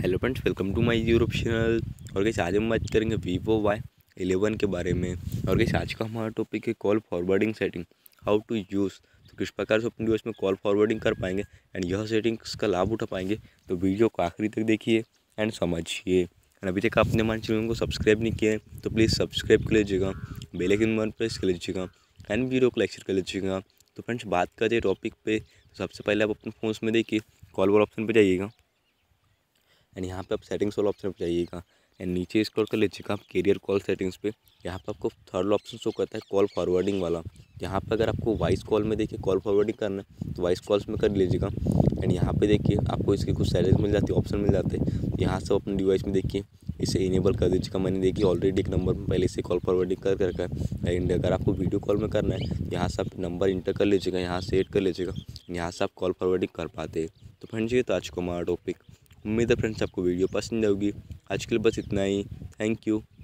Hello friends, welcome to my YouTube channel. और कैसे आज हम बात करेंगे वीवो Y11 के बारे में। और कैसे आज का हमारा टॉपिक है call forwarding setting, how to use. तो किस प्रकार से अपने डिवाइस में कॉल फॉरवर्डिंग कर पाएंगे एंड यह सेटिंग्स का लाभ उठा पाएंगे। तो वीडियो को आखिरी तक देखिए एंड समझिए। एंड अभी तक आपने हमारे चैनल को सब्सक्राइब नहीं किया है तो प्लीज़ सब्सक्राइब कर लीजिएगा, बेल आइकन बटन प्रेस कर लीजिएगा एंड वीडियो को लाइक शेयर कर लीजिएगा। तो फ्रेंड्स बात करें टॉपिक पे, तो सबसे पहले आप अपने फ़ोन में देखिए कॉल वाला ऑप्शन पर जाइएगा एंड यहाँ पे आप सेटिंग्स वाला ऑप्शन पे जाइएगा एंड नीचे स्क्रॉल कर लीजिएगा आप कैरियर कॉल सेटिंग्स पे। यहाँ पे आपको थर्ड ऑप्शन शो करता है कॉल फॉरवर्डिंग वाला। यहाँ पे अगर आपको वॉइस कॉल में देखिए कॉल फॉरवर्डिंग करना है तो वॉइस कॉल्स में कर लीजिएगा एंड यहाँ पे देखिए आपको इसके कुछ सेटिंग्स मिल जाती है, ऑप्शन मिल जाते हैं। यहाँ से अपने डिवाइस में देखिए इसे इनेबल कर दीजिएगा। मैंने देखिए ऑलरेडी एक नंबर में पहले से कॉल फॉरवर्डिंग कर रखा है एंड अगर आपको वीडियो कॉल में करना है यहाँ से आप नंबर इंटर कर लीजिएगा, यहाँ से ऐड कर लीजिएगा, यहाँ से आप कॉल फॉरवर्डिंग कर पाते हैं। तो फ्रेंड्स ये तो आज का हमारा टॉपिक। उम्मीद है फ्रेंड्स आपको वीडियो पसंद आएगी। आज के लिए बस इतना ही। Thank you.